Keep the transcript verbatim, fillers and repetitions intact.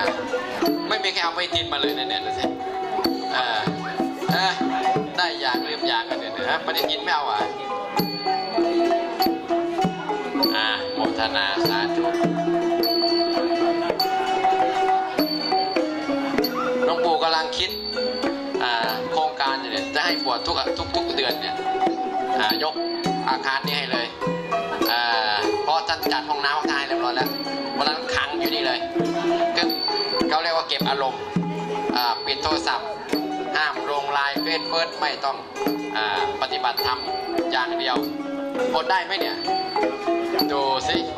ไม่มีใครเอาไปติดมาเลยเนี่ยดูสิเออเออได้อย่างลืมอย่างกันเนี่ยนะปฏิทินไม่เอาอ่ะอ่าโมทนาสาธุหลวงปู่กำลังคิดโครงการเนี่ยจะให้บวชทุกทุกทุกเดือนเนี่ยยกอาคารนี้ให้เลยเพราะท่านจัดห้องน้ำห้องท่าเรียบร้อยแล้ววันนั้นขังอยู่นี่เลยก็เขาเรียกว่าเก็บอารมณ์ปิดโทรศัพท์ห้ามลงไลน์เฟซเฟิร์สไม่ต้องปฏิบัติธรรมอย่างเดียวอดได้ไหมเนี่ยดูสิ